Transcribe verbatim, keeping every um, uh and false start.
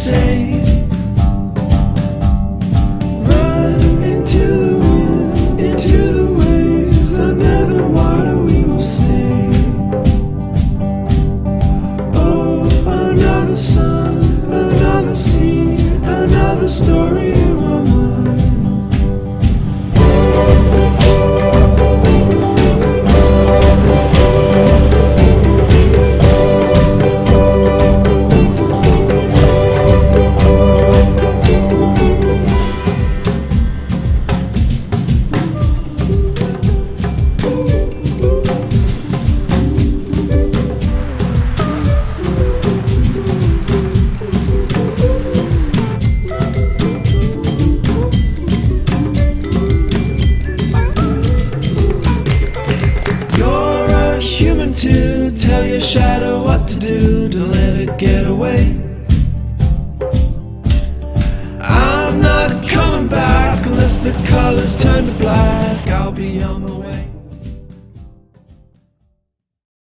say. Run into the wind, into the waves, under the water we will stay. Oh, another sun, another sea, another story in my mind. To tell your shadow what to do, don't let it get away. I'm not coming back unless the colors turn to black. I'll be on my way.